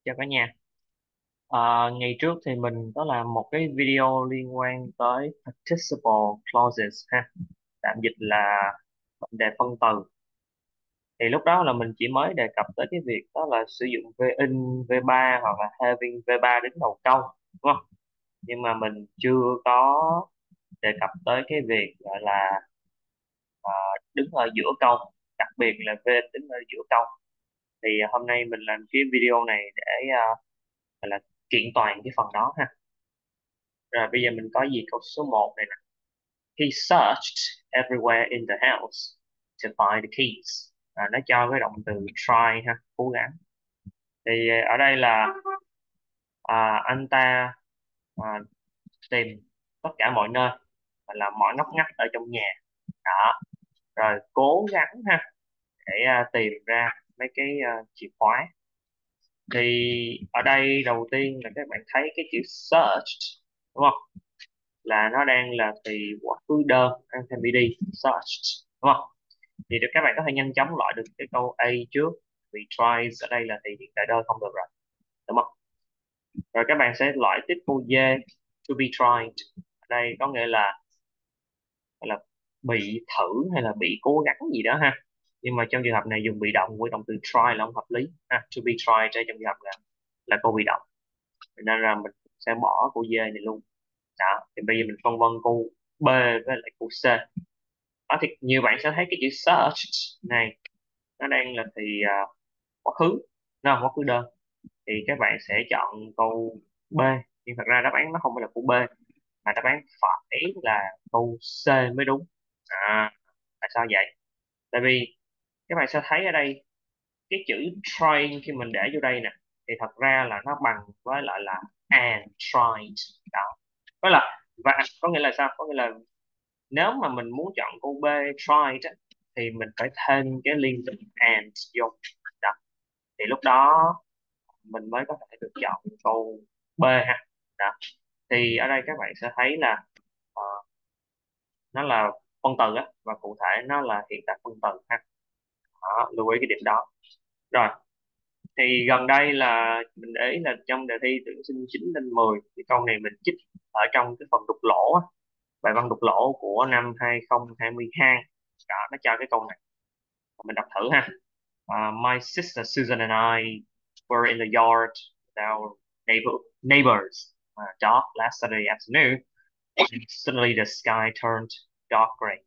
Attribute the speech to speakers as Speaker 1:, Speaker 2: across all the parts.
Speaker 1: Chào cả nhà. Ngày trước thì mình có làm một cái video liên quan tới participle clauses ha, tạm dịch là mệnh đề phân từ. Thì lúc đó là mình chỉ mới đề cập tới cái việc đó là sử dụng v in, v3 hoặc là having v3 đến đầu câu, đúng không? Nhưng mà mình chưa có đề cập tới cái việc gọi là ờ, đứng ở giữa câu, đặc biệt là v đứng ở giữa câu. Thì hôm nay mình làm cái video này để gọi là kiện toàn cái phần đó ha. Rồi bây giờ mình có gì câu số một này nè. He searched everywhere in the house to find the keys. Nó cho cái động từ try ha, cố gắng. Thì ở đây là anh ta à, tìm tất cả mọi nơi, là mọi ngóc ngách ở trong nhà. Đó. Rồi cố gắng ha, để tìm ra mấy cái chìa khóa. Thì ở đây đầu tiên là các bạn thấy cái chữ searched, đúng không? Là nó đang là từ quá khứ đơn đang thêm bd searched, đúng không? Thì các bạn có thể nhanh chóng loại được cái câu A trước, vì tries ở đây là thì hiện tại đơn không được rồi, đúng không? Rồi các bạn sẽ loại tiếp câu D, to be tried. Ở đây có nghĩa là bị thử hay là bị cố gắng gì đó ha. Nhưng mà trong trường hợp này dùng bị động với động từ try là không hợp lý ha. To be tried trong trường hợp là câu bị động, nên là mình sẽ bỏ câu D này luôn. Đó, thì bây giờ mình phân vân câu B với lại câu C. Đó, thì nhiều bạn sẽ thấy cái chữ search này nó đang là thì quá khứ, nó quá khứ đơn, thì các bạn sẽ chọn câu B. Nhưng thật ra đáp án nó không phải là câu B, mà đáp án phải là câu C mới đúng. Tại sao vậy? Tại vì các bạn sẽ thấy ở đây cái chữ trying khi mình để vô đây nè, thì thật ra là nó bằng với lại là and tried. Đó, đó là và có nghĩa là sao? Có nghĩa là nếu mà mình muốn chọn câu B tried á, thì mình phải thêm cái liên từ and vô. Đó, thì lúc đó mình mới có thể được chọn câu B ha. Đó, thì ở đây các bạn sẽ thấy là ờ, nó là phân từ á, và cụ thể nó là hiện tại phân từ ha. Đó, lưu ý cái điểm đó. Rồi, thì gần đây là mình để ý là trong đề thi tuyển sinh 9 lên 10, cái câu này mình trích ở trong cái phần đục lỗ á, bài văn đục lỗ của năm 2022. Đó, nó cho cái câu này, mình đọc thử ha. My sister Susan and I were in the yard with our neighbors dog last Saturday afternoon, and suddenly the sky turned dark gray.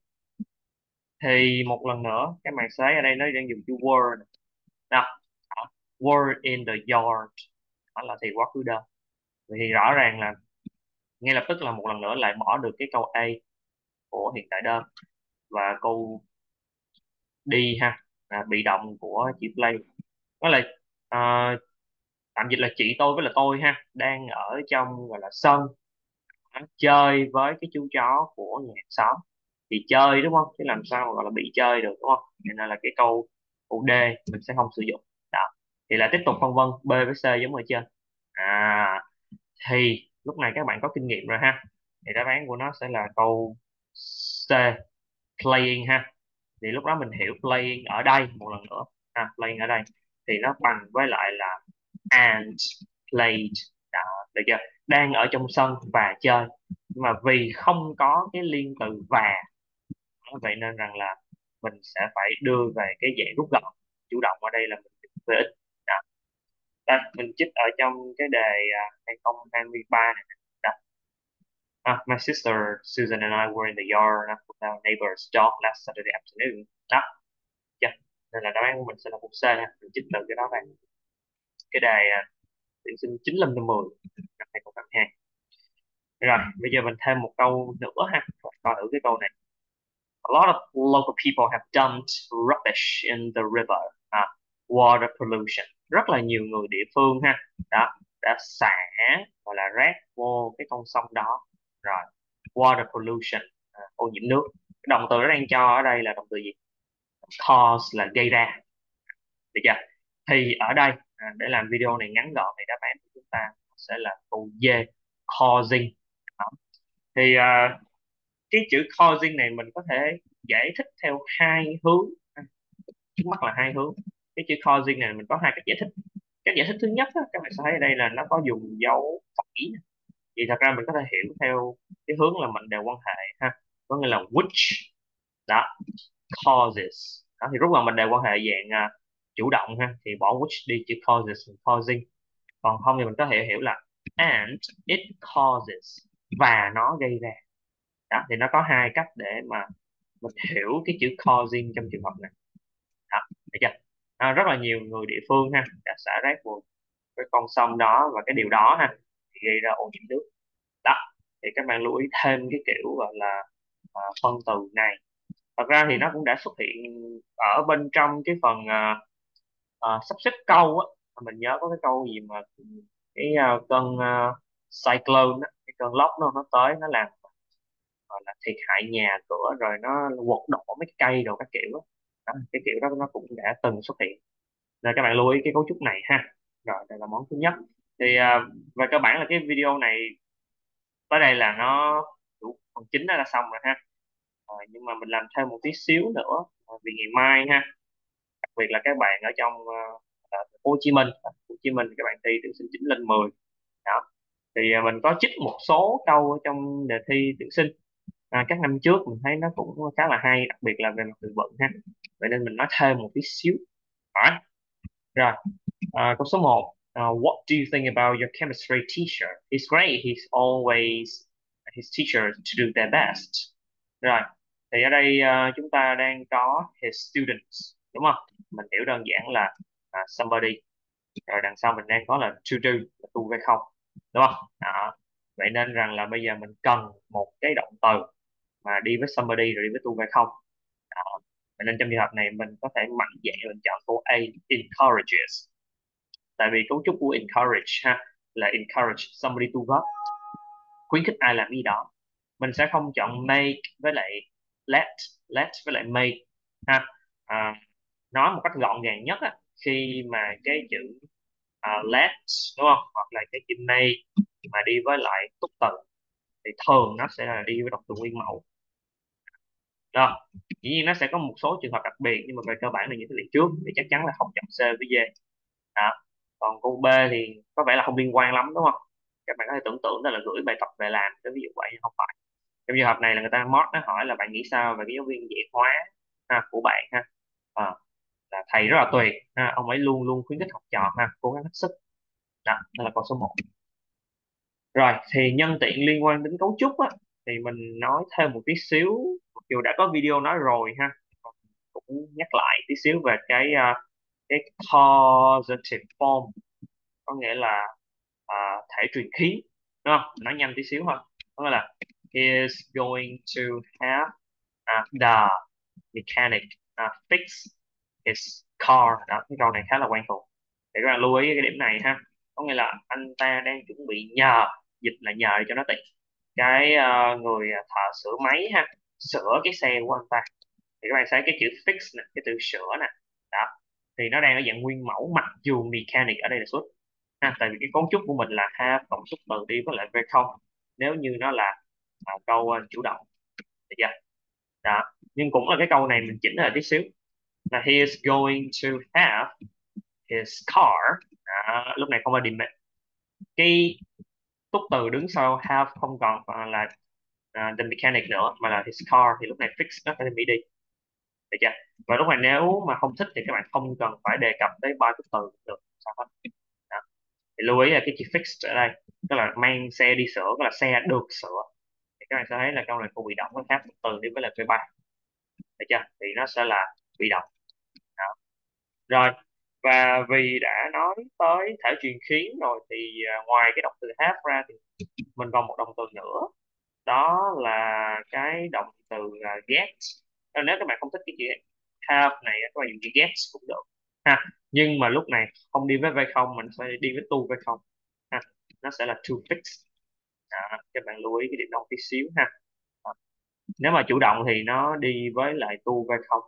Speaker 1: Thì một lần nữa các bạn thấy ở đây nó đang dùng chữ were nè. Nào, were in the yard, đó là thì quá khứ đơn. Vậy thì rõ ràng là ngay lập tức là một lần nữa lại bỏ được cái câu A của hiện tại đơn, và câu D ha, là bị động của chữ play. Đó là à, tạm dịch là chị tôi với là tôi ha, đang ở trong gọi là sân, chơi với cái chú chó của nhà hàng xóm. Thì chơi đúng không, chứ làm sao mà gọi là bị chơi được, đúng không? Cho nên là cái câu D mình sẽ không sử dụng. Đó, thì lại tiếp tục phân vân B với C giống ở trên. Thì lúc này các bạn có kinh nghiệm rồi ha, thì đáp án của nó sẽ là câu C, playing ha. Thì lúc đó mình hiểu playing ở đây một lần nữa playing ở đây thì nó bằng với lại là and played. Đó, được chưa? Đang ở trong sân và chơi, nhưng mà vì không có cái liên từ và, vậy nên rằng là mình sẽ phải đưa về cái dạng rút gọn. Chủ động ở đây là mình về ít. Đó. Đây, mình trích ở trong cái đề 2023 này. Đó. My sister Susan and I were in the yard with our neighbor's dog last Saturday afternoon. Đó, chưa? Nên là đáp án của mình sẽ là mục C ha. Mình trích từ cái đó về cái đề tuyển sinh 9/10 năm 2022. Rồi, bây giờ mình thêm một câu nữa ha. Coi thử cái câu này. A lot of local people have dumped rubbish in the river. Water pollution. Rất là nhiều người địa phương ha, đó, đã xả gọi là rác vô cái con sông đó. Rồi, water pollution, ô nhiễm nước. Cái động từ nó đang cho ở đây là động từ gì? Cause là gây ra, được chưa? Thì ở đây để làm video này ngắn gọn thì đáp án của chúng ta sẽ là câu D, causing. Đó. Thì cái chữ causing này mình có thể giải thích theo hai hướng. Trước mắt là hai hướng. Cái chữ causing này mình có hai cách giải thích. Cách giải thích thứ nhất á, các bạn sẽ thấy ở đây là nó có dùng dấu phẩy nè. Thì thật ra mình có thể hiểu theo cái hướng là mệnh đề quan hệ ha, có nghĩa là which, đó, causes. Đó, thì lúc mà mệnh đề quan hệ dạng chủ động ha thì bỏ which đi, chữ causes causing. Còn không thì mình có thể hiểu là and it causes, và nó gây ra. Đó, thì nó có hai cách để mà mình hiểu cái chữ causing trong trường hợp này. Đó, được chưa? Rất là nhiều người địa phương ha đã xả rác vào cái con sông đó, và cái điều đó ha thì gây ra ô nhiễm nước. Đó, thì các bạn lưu ý thêm cái kiểu gọi là phân từ này. Thật ra thì nó cũng đã xuất hiện ở bên trong cái phần sắp xếp câu á. Mình nhớ có cái câu gì mà cái cơn cyclone á, cái cơn lốc nó tới, nó làm gọi là thiệt hại nhà cửa, rồi nó quật đổ mấy cái cây đồ các kiểu á. Đó, cái kiểu đó nó cũng đã từng xuất hiện, nên các bạn lưu ý cái cấu trúc này ha. Rồi đây là món thứ nhất. Thì về cơ bản là cái video này tới đây là nó đủ, phần chính nó đã xong rồi ha. Nhưng mà mình làm thêm một tí xíu nữa vì ngày mai ha, đặc biệt là các bạn ở trong thành phố Hồ Chí Minh, các bạn thi tuyển sinh 9 lên 10 đó, thì mình có trích một số câu ở trong đề thi tuyển sinh các năm trước, mình thấy nó cũng khá là hay, đặc biệt là về mặt từ vựng ha, vậy nên mình nói thêm một tí xíu. Rồi, rồi. Câu số 1. What do you think about your chemistry teacher? He's great. He's always his teachers to do their best. Rồi, thì ở đây chúng ta đang có his students, đúng không? Mình hiểu đơn giản là somebody. Rồi đằng sau mình đang có là to do, là tu hay không, đúng không? Đó. Vậy nên rằng là bây giờ mình cần một cái động từ mà đi với somebody rồi đi với tu hay không. Đó. Vậy nên trong trường hợp này mình có thể mạnh dạn mình chọn câu A, encourages. Tại vì cấu trúc của encourage ha là encourage somebody to work, khuyến khích ai làm gì đó. Mình sẽ không chọn make với lại let, với lại make ha. à, nói một cách gọn gàng nhất á, khi mà cái chữ let, đúng không, hoặc là cái chữ make mà đi với lại túc từ thì thường nó sẽ là đi với động từ nguyên mẫu. Đó, dĩ nhiên nó sẽ có một số trường hợp đặc biệt, nhưng mà về cơ bản là những cái例trước thì chắc chắn là không chọn C với D. Đó. Còn câu B thì có vẻ là không liên quan lắm, đúng không? Các bạn có thể tưởng tượng đó là gửi bài tập về làm, cái ví dụ vậy, nhưng không phải. Trong trường hợp này là người ta mót, nó hỏi là bạn nghĩ sao về cái giáo viên dạy hóa của bạn ha. Ờ, là thầy rất là tuyệt ha, ông ấy luôn luôn khuyến khích học trò ha, cố gắng hết sức. Đó là câu số 1. Rồi, thì nhân tiện liên quan đến cấu trúc á, thì mình nói thêm một tí xíu, mặc dù đã có video nói rồi ha, cũng nhắc lại tí xíu về cái causative form, có nghĩa là thể truyền khí, đúng không? Nói nhanh tí xíu thôi, có nghĩa là he is going to have the mechanic fix his car. Đó, cái câu này khá là quen thuộc, để các bạn lưu ý cái điểm này ha, có nghĩa là anh ta đang chuẩn bị nhờ, dịch là nhờ để cho nó tiện, cái người thợ sửa máy ha, sửa cái xe của anh ta. Thì các bạn thấy cái chữ fix nè, cái từ sửa nè, đó, thì nó đang ở dạng nguyên mẫu, mặc dù mechanic ở đây là xuất tại vì cái cấu trúc của mình là have cộng xuất từ đi với lại v không, nếu như nó là câu chủ động, được chưa? Đó, nhưng cũng là cái câu này mình chỉnh lại tí xíu, là he is going to have his car. Đó, lúc này không phải điểm, cái túc từ đứng sau have không còn là the mechanic nữa, mà là his car, thì lúc này fix nó phải bị đi, được chưa? Và lúc này nếu mà không thích thì các bạn không cần phải đề cập tới ba túc từ được, sao hết. Đó. Thì lưu ý là cái chữ fix ở đây tức là mang xe đi sửa, tức là xe được sửa. Thì các bạn sẽ thấy là câu này câu bị động, nó khác một từ đi với là V3, được chưa? Thì nó sẽ là bị động. Đó. Rồi, và vì đã nói tới thể truyền khiến rồi thì ngoài cái động từ have ra thì mình còn một động từ nữa, đó là cái động từ get. Nếu các bạn không thích cái chữ have này, các bạn dùng chữ get cũng được ha, nhưng mà lúc này không đi với v không, mình sẽ đi với to v không ha, nó sẽ là to fix. Đó, các bạn lưu ý cái điểm đó một tí xíu ha. Đó. Nếu mà chủ động thì nó đi với lại to v không.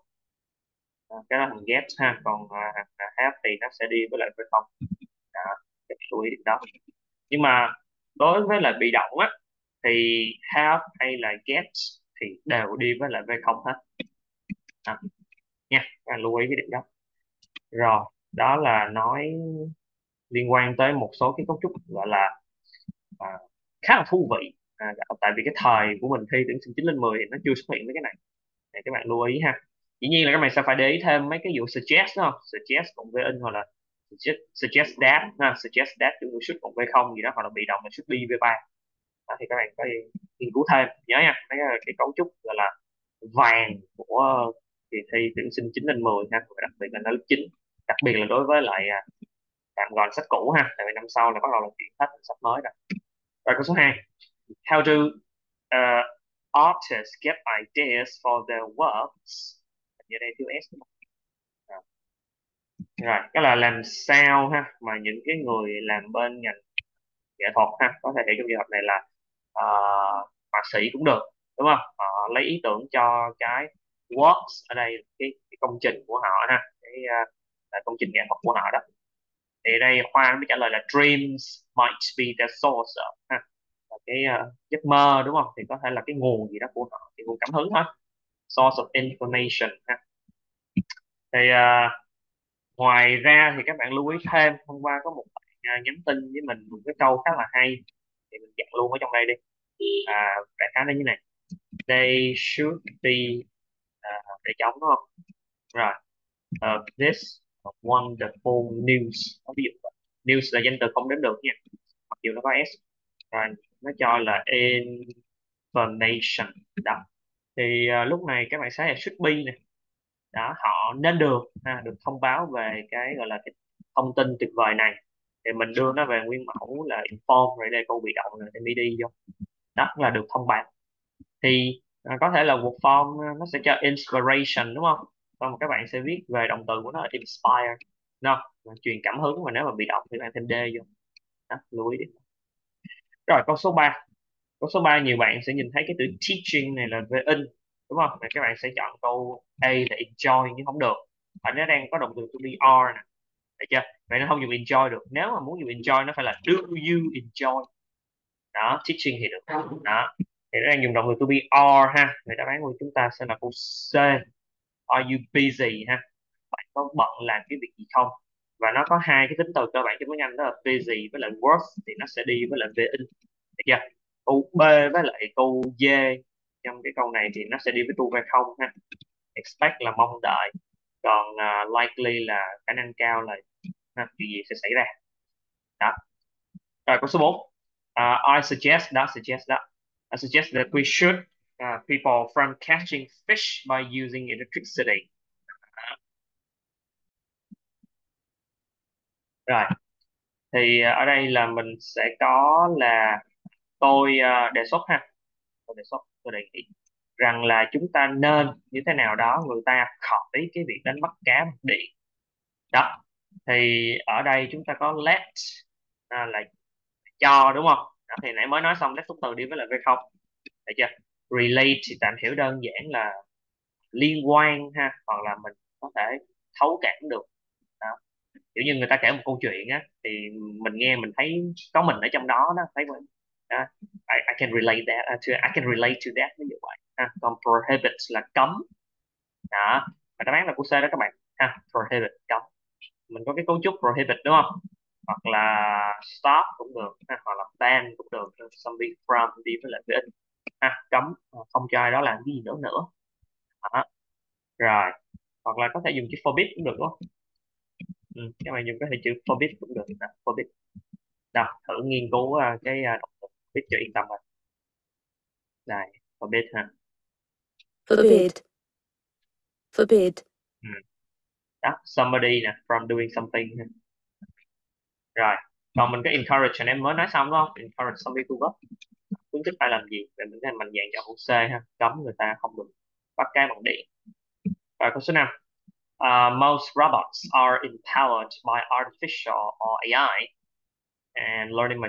Speaker 1: Đó, cái đó thành get ha, còn have thì nó sẽ đi với lại v không. Đó, các bạn lưu ý điểm đó. Nhưng mà đối với lại bị động á thì have hay là get thì đều đi với lại v không hết. Đó, nha, các bạn lưu ý cái điểm đó. Rồi, đó là nói liên quan tới một số cái cấu trúc gọi là à, khá là thú vị. Tại vì cái thời của mình thi tuyển sinh 9 lên 10 thì nó chưa xuất hiện mấy cái này. Để các bạn lưu ý ha. Dĩ nhiên là các bạn sẽ phải để ý thêm mấy cái vụ suggest đó, suggest cộng với in, hoặc là suggest that ha, suggest that chúng should cộng với không gì đó, hoặc là bị động là should be với ba. Đó, thì các bạn có nghiên cứu thêm nhớ nha, mấy cái cấu trúc gọi là vàng của kỳ thi tuyển sinh 9 lên 10 ha, và đặc biệt là nó lớp 9, đặc biệt là đối với lại tạm gọi là sách cũ ha, tại vì năm sau là bắt đầu là chuyển hết thành sách mới rồi. Rồi câu số 2, how do uh, artists get ideas for their works? Ở đây thiếu S đúng không? À, rồi cái là làm sao ha mà những cái người làm bên ngành nghệ thuật ha, có thể trong trường hợp này là họa sĩ cũng được, đúng không, họ lấy ý tưởng cho cái works ở đây, cái công trình của họ ha, là công trình nghệ thuật của họ đó. Thì đây Khoa mới trả lời là dreams might be the source of, ha, là cái giấc mơ đúng không, thì có thể là cái nguồn gì đó của họ, cái nguồn cảm hứng thôi, source of information ha. Thì ngoài ra thì các bạn lưu ý thêm, hôm qua có một bạn nhắn tin với mình một cái câu khá là hay, thì mình chặn luôn ở trong đây đi. Đại khái là như này: they should be, để chống đúng không, rồi this wonderful news, ví dụ vậy. News là danh từ không đếm được nha, mặc dù nó có s, rồi nó cho là information đó. Thì lúc này các bạn sẽ là should be này đó, họ nên được được thông báo về cái gọi là cái thông tin tuyệt vời này, thì mình đưa nó về nguyên mẫu là inform, rồi đây câu bị động là MD vô, đó là được thông báo. Thì có thể là một form nó sẽ cho inspiration đúng không, còn các bạn sẽ viết về động từ của nó là inspire, no, truyền cảm hứng, mà nếu mà bị động thì bạn thêm D vô đó, lưu ý đi. Rồi câu số 3, câu số 3 nhiều bạn sẽ nhìn thấy cái từ teaching này là về in đúng không, và các bạn sẽ chọn câu A là enjoy, nhưng không được, ở nó đang có động từ to be are nè, được chưa, vậy nó không dùng enjoy được. Nếu mà muốn dùng enjoy nó phải là do you enjoy đó, teaching thì được đó. Thì nó đang dùng động từ to be are ha, người đáp án của chúng ta sẽ là câu C, are you busy ha, bạn có bận làm cái việc gì không. Và nó có hai cái tính từ cơ bản trong tiếng Anh, đó là busy với lại work, thì nó sẽ đi với lại về in, được chưa. Câu B với lại câu D trong cái câu này thì nó sẽ đi với tu về không ha, expect là mong đợi, còn likely là khả năng cao là chuyện gì sẽ xảy ra đó. Rồi câu số 4, I suggest đó, suggest đó, I suggest that we should people from catching fish by using electricity. Rồi thì ở đây là mình sẽ có là tôi đề xuất ha, tôi đề nghị rằng là chúng ta nên như thế nào đó người ta khỏi cái việc đánh bắt cá bằng điện đó. Thì ở đây chúng ta có let là cho đúng không đó, thì nãy mới nói xong let xuất từ đi với lại về không, được chưa. Relate thì tạm hiểu đơn giản là liên quan ha, hoặc là mình có thể thấu cảm được đó. Kiểu như người ta kể một câu chuyện á, thì mình nghe mình thấy có mình ở trong đó đó, thấy không? Đó. I can relate that I can relate to that, ví dụ vậy ha. Còn prohibit là cấm đó, và đáp án là của C đó các bạn ha, prohibit cấm. Mình có cái cấu trúc prohibit đúng không, hoặc là stop cũng được ha, hoặc là ban cũng được, something from đi với lại với ha, cấm, không cho ai đó làm cái gì nữa nữa đó. Rồi hoặc là có thể dùng chữ forbid cũng được đúng không, các bạn dùng có thể chữ forbid cũng được đó, forbid. Đâu thử nghiên cứu cái động từ forbid cho yên tâm rồi. Đây forbid ha.
Speaker 2: Forbid. Forbid.
Speaker 1: Ừ. Đó somebody nè, from doing something ha. Rồi còn mình có encourage, anh em mới nói xong đúng không, encourage somebody to work, khuyến khích ai làm gì, để mình thấy mạnh dạn chọn câu C ha, cấm người ta không được bắt cái bằng điện. Rồi câu số 5, most robots are empowered by artificial or AI and learning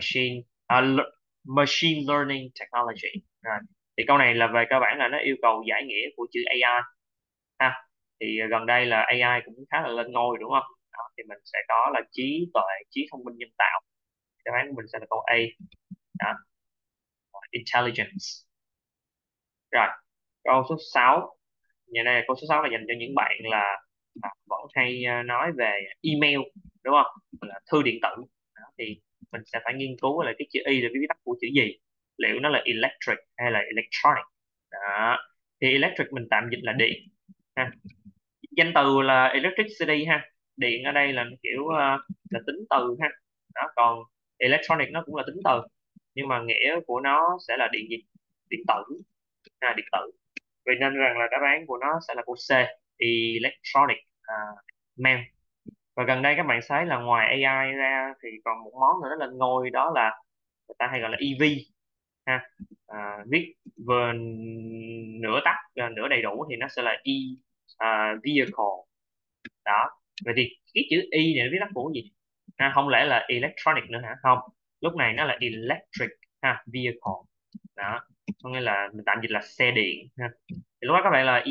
Speaker 1: machine learning technology. Rồi. Thì câu này là về cơ bản là nó yêu cầu giải nghĩa của chữ AI ha. Thì gần đây là AI cũng khá là lên ngôi đúng không? Đó, thì mình sẽ có là trí tuệ, trí thông minh nhân tạo. Đáp án của mình sẽ là câu A. Đó. Intelligence. Rồi, câu số 6. Nhà này câu số 6 là dành cho những bạn là vẫn hay nói về email đúng không? là thư điện tử. Đó, thì mình sẽ phải nghiên cứu là cái chữ Y là cái viết tắt của chữ gì, liệu nó là electric hay là electronic. Đó, thì electric mình tạm dịch là điện ha. Danh từ là electricity ha, điện ở đây là kiểu là tính từ ha. Đó, còn electronic nó cũng là tính từ, nhưng mà nghĩa của nó sẽ là điện gì, điện tử điện tử. Vậy nên rằng là đáp án của nó sẽ là câu C, electronic mail. Và gần đây các bạn thấy là ngoài AI ra thì còn một món nữa nó lên ngôi, đó là người ta hay gọi là EV ha. Viết vừa nửa tắt nửa đầy đủ thì nó sẽ là vehicle. Đó, vậy thì cái chữ Y này nó viết tắt của gì không lẽ là electronic nữa hả? Không, lúc này nó là electric vehicle. Đó, có nghĩa là mình tạm dịch là xe điện ha. Thì lúc đó các bạn là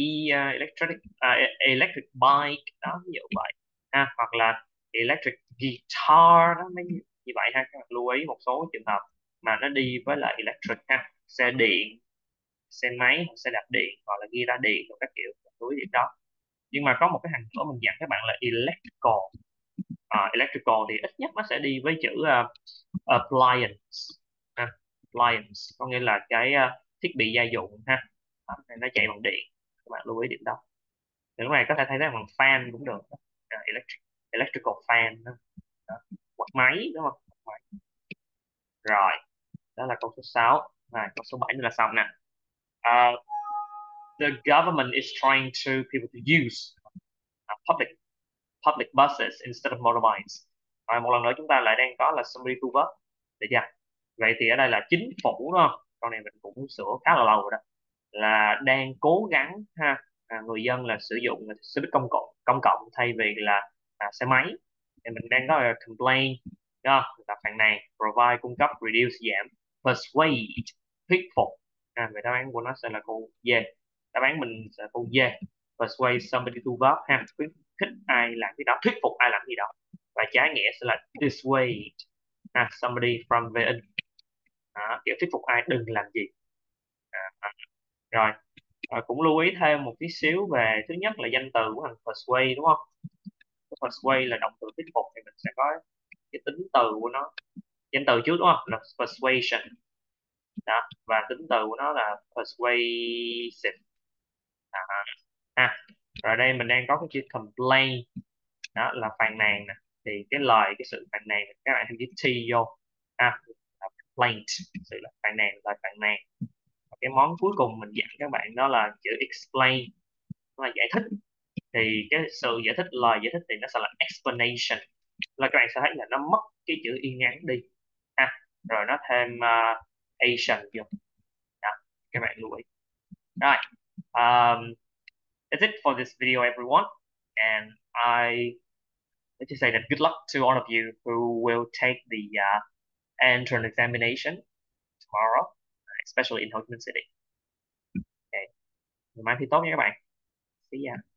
Speaker 1: electric bike đó, ví dụ vậy hoặc là electric guitar đó, mấy như vậy ha. Các bạn lưu ý một số trường hợp mà nó đi với lại electric xe điện, xe máy, xe đạp điện, hoặc là guitar điện và các kiểu túi điểm đó. Nhưng mà có một cái hàng nữa mình dặn các bạn là electrical. Electrical thì ít nhất nó sẽ đi với chữ appliance appliance, có nghĩa là cái thiết bị gia dụng ha. Đó, nó chạy bằng điện, các bạn lưu ý điểm đó. Thì lúc này có thể thay thế bằng fan cũng được. Electrical fan đó. Đó. Quạt máy đúng không? Quạt máy. Rồi, đó là câu số 6. Rồi, câu số 7 là xong nè. Uh, the government is trying to people to use public buses instead of motorbikes. Một lần nữa chúng ta lại đang có là summary to verb, được chưa? Vậy thì ở đây là chính phủ đúng không? Câu này mình cũng sửa khá là lâu rồi đó. Là đang cố gắng người dân là sử dụng xe buýt công cộng thay vì là xe máy. Thì mình đang có là complain, đúng không? Là phàn nàn, provide cung cấp, reduce giảm, persuade thuyết phục. Vậy đáp án của nó sẽ là câu D. Đáp án mình sẽ là câu D, persuade somebody to vote khuyến khích ai làm cái đó, thuyết phục ai làm gì đó. Và trái nghĩa sẽ là dissuade somebody from the kiểu thuyết phục ai đừng làm gì. Rồi, cũng lưu ý thêm một tí xíu về thứ nhất là danh từ của thằng persuade đúng không? Cái persuade là động từ thuyết phục thì mình sẽ có cái tính từ của nó, danh từ trước đúng không, là persuasion đó, và tính từ của nó là persuasive. Đó. Rồi đây mình đang có cái chữ complain, đó là phàn nàn nè. Thì cái lời, cái sự phàn nàn các bạn thêm chữ t vô là complaint, sự là phàn nàn, lời phàn nàn. Và cái món cuối cùng mình dặn các bạn đó là chữ explain, nó là giải thích. Thì cái sự giải thích, lời giải thích thì nó sẽ là explanation, là các bạn sẽ thấy là nó mất cái chữ y ngắn đi rồi nó thêm Asian vô đó, các bạn lưu ý. Rồi, that's it for this video everyone, and I let's just say that good luck to all of you who will take the entrance examination tomorrow, especially in Ho Chi Minh City. Okay. Ngày mai thi tốt nha các bạn. See ya.